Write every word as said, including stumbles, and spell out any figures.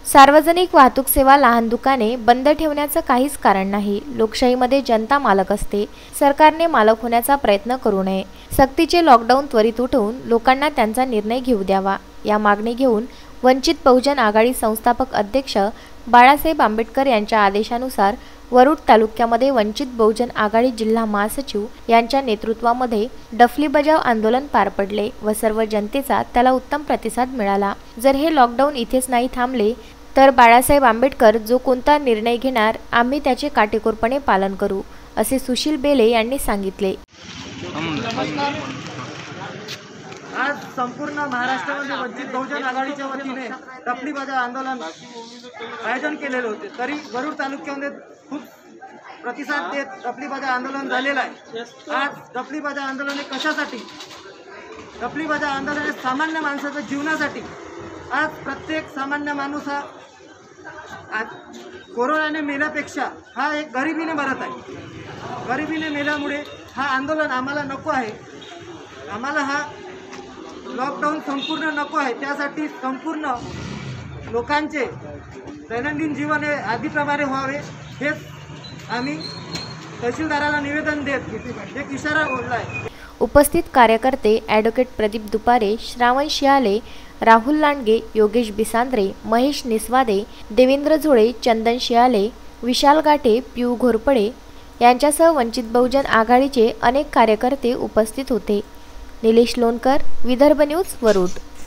सार्वजनिक वाहतूक सेवा, लहान दुकाने बंद ठेवण्याचं काहीच कारण नाही। लोकशाहीमध्ये जनता मालक असते। सरकारने मालक होण्याचा प्रयत्न करू नये। सक्तीचे लॉकडाऊन त्वरित उठवून लोकांना त्यांचा निर्णय घेऊ द्यावा। या मागणी घेऊन वंचित बहुजन आघाडी संस्थापक अध्यक्ष बाळासाहेब आंबेडकर यांच्या आदेशानुसार वरुड तालुक्यामध्ये वंचित बहुजन आघाडी जिल्हा महासचिव यांच्या नेतृत्वामध्ये डफली बजाव आंदोलन पार पडले व सर्व जनतेचा त्याला उत्तम प्रतिसाद मिळाला। जर हे लॉकडाऊन इथेच नाही थांबले तर बाळासाहेब आंबेडकर जो कोणता निर्णय घेणार आम्ही त्याचे काटेकोरपणे पालन करू, असे सुशील बेले यांनी सांगितले। आज संपूर्ण महाराष्ट्रामध्ये वंचित बहुजन आघाडीच्या वतीने डफली बजाव आंदोलन आयोजन केलेले होते, तरी वरुड तालुक्यामध्ये खूप प्रतिसाद देत डफली बजाव आंदोलन झालेलं आहे। आज डफली बजाव आंदोलन हे कशासाठी? डफली बजाव आंदोलन हे सामान्य माणसाच्या जीवनासाठी। आज प्रत्येक सामान्य माणूस हा कोरोनाने मेल्यापेक्षा हा एक गरिबीने मरत आहे। गरिबीने मेल्यामुळे हा आंदोलन आम्हाला नको आहे। आम्हाला हा लॉकडाऊन संपूर्ण नको आहे। त्यासाठी संपूर्ण लोकांचे दैनंदिन जीवन हे आधीप्रमाणे व्हावे हेच आम्ही तहसीलदाराला निवेदन देत एक इशारा बोलला आहे। उपस्थित कार्यकर्ते ॲडव्होकेट प्रदीप दुपारे, श्रावण शियाले, राहुल लांडगे, योगेश बिसांद्रे, महेश निस्वादे, देवेंद्र झोळे, चंदन शियाले, विशाल गाठे, पियू घोरपडे यांच्यासह वंचित बहुजन आघाडीचे अनेक कार्यकर्ते उपस्थित होते। निलेश लोणकर, विदर्भ न्यूज, वरुड।